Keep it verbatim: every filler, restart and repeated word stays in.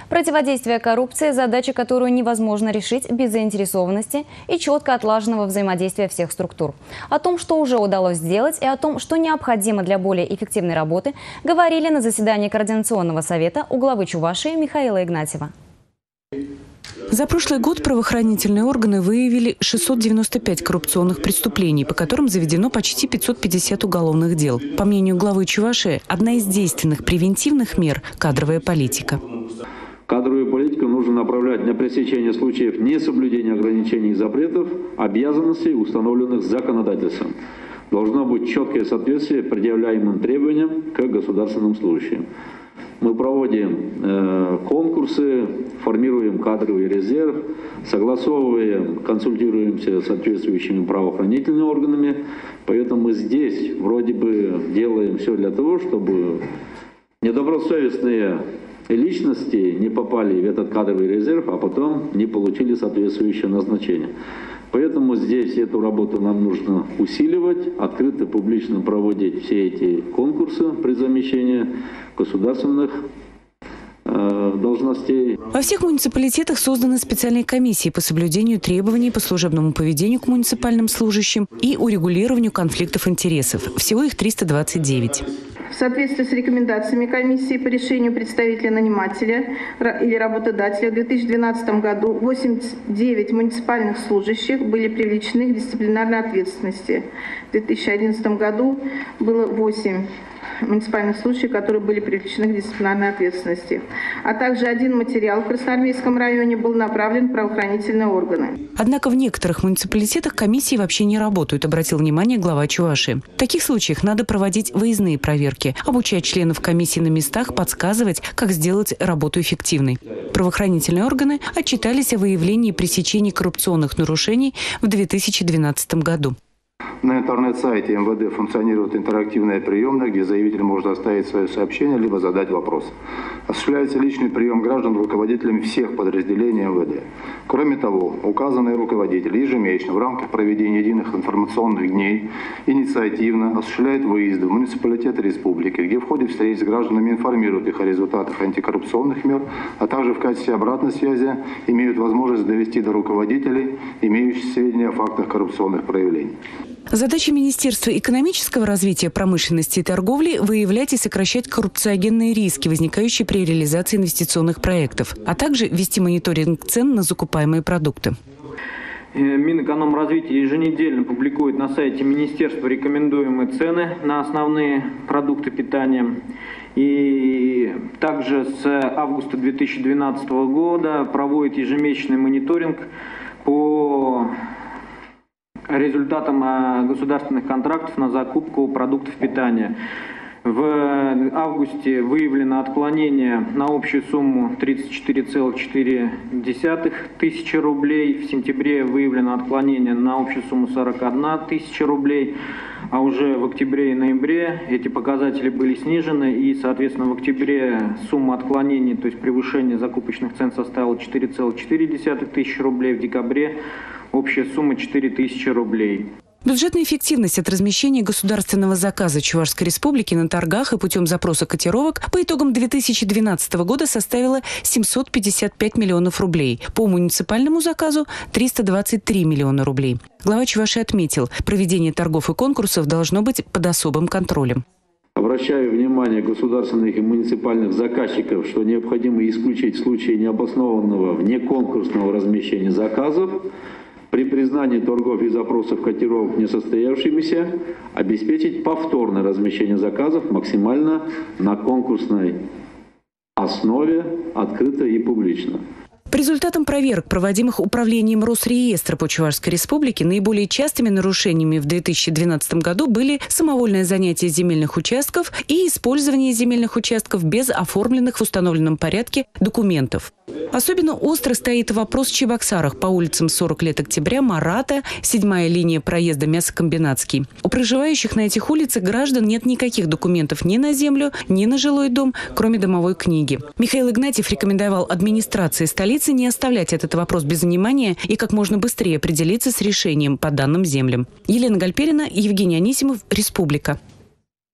Противодействие коррупции – задача, которую невозможно решить без заинтересованности и четко отлаженного взаимодействия всех структур. О том, что уже удалось сделать, и о том, что необходимо для более эффективной работы, говорили на заседании Координационного совета у главы Чувашии Михаила Игнатьева. За прошлый год правоохранительные органы выявили шестьсот девяносто пять коррупционных преступлений, по которым заведено почти пятьсот пятьдесят уголовных дел. По мнению главы Чувашии, одна из действенных превентивных мер – кадровая политика. Кадровую политику нужно направлять на пресечение случаев несоблюдения ограничений и запретов, обязанностей, установленных законодательством. Должно быть четкое соответствие предъявляемым требованиям к государственным служащим. Мы проводим э, конкурсы, формируем кадровый резерв, согласовываем, консультируемся с соответствующими правоохранительными органами. Поэтому мы здесь вроде бы делаем все для того, чтобы недобросовестные личности не попали в этот кадровый резерв, а потом не получили соответствующее назначение. Поэтому здесь эту работу нам нужно усиливать, открыто, публично проводить все эти конкурсы при замещении государственных э, должностей. Во всех муниципалитетах созданы специальные комиссии по соблюдению требований по служебному поведению к муниципальным служащим и урегулированию конфликтов интересов. Всего их триста двадцать девять. В соответствии с рекомендациями комиссии по решению представителя нанимателя или работодателя в две тысячи двенадцатом году восемьдесят девять муниципальных служащих были привлечены к дисциплинарной ответственности. В две тысячи одиннадцатом году было восемь муниципальных служащих, которые были привлечены к дисциплинарной ответственности. А также один материал в Красноармейском районе был направлен в правоохранительные органы. Однако в некоторых муниципалитетах комиссии вообще не работают, обратил внимание глава Чувашии. В таких случаях надо проводить выездные проверки, обучать членов комиссии на местах, подсказывать, как сделать работу эффективной. Правоохранительные органы отчитались о выявлении и пресечении коррупционных нарушений в две тысячи двенадцатом году. На интернет-сайте эм вэ дэ функционирует интерактивная приемная, где заявитель может оставить свое сообщение, либо задать вопрос. Осуществляется личный прием граждан руководителями всех подразделений эм вэ дэ. Кроме того, указанные руководители ежемесячно в рамках проведения единых информационных дней инициативно осуществляют выезды в муниципалитеты республики, где в ходе встреч с гражданами информируют их о результатах антикоррупционных мер, а также в качестве обратной связи имеют возможность довести до руководителей, имеющих сведения о фактах коррупционных проявлений. Задача Министерства экономического развития, промышленности и торговли – выявлять и сокращать коррупциогенные риски, возникающие при реализации инвестиционных проектов, а также вести мониторинг цен на закупаемые продукты. Минэкономразвития еженедельно публикует на сайте Министерства рекомендуемые цены на основные продукты питания. И также с августа две тысячи двенадцатого года проводит ежемесячный мониторинг по результатам государственных контрактов на закупку продуктов питания. В августе выявлено отклонение на общую сумму тридцать четыре целых четыре десятых тысячи рублей. В сентябре выявлено отклонение на общую сумму сорок одна тысяча рублей. А уже в октябре и ноябре эти показатели были снижены. И, соответственно, в октябре сумма отклонений, то есть превышение закупочных цен, составила четыре целых четыре десятых тысячи рублей. В декабре общая сумма четыре тысячи рублей. Бюджетная эффективность от размещения государственного заказа Чувашской республики на торгах и путем запроса котировок по итогам две тысячи двенадцатого года составила семьсот пятьдесят пять миллионов рублей. По муниципальному заказу – триста двадцать три миллиона рублей. Глава Чувашии отметил, проведение торгов и конкурсов должно быть под особым контролем. Обращаю внимание государственных и муниципальных заказчиков, что необходимо исключить случаи необоснованного внеконкурсного размещения заказов. При признании торгов и запросов котировок несостоявшимися обеспечить повторное размещение заказов максимально на конкурсной основе, открыто и публично. По результатам проверок, проводимых управлением Росреестра по Чувашской республике, наиболее частыми нарушениями в две тысячи двенадцатом году были самовольное занятие земельных участков и использование земельных участков без оформленных в установленном порядке документов. Особенно остро стоит вопрос в Чебоксарах по улицам сорок лет октября, Марата, седьмая линия проезда Мясокомбинатский. У проживающих на этих улицах граждан нет никаких документов ни на землю, ни на жилой дом, кроме домовой книги. Михаил Игнатьев рекомендовал администрации столицы не оставлять этот вопрос без внимания и как можно быстрее определиться с решением по данным землям. Елена Гальперина, Евгений Анисимов, Республика.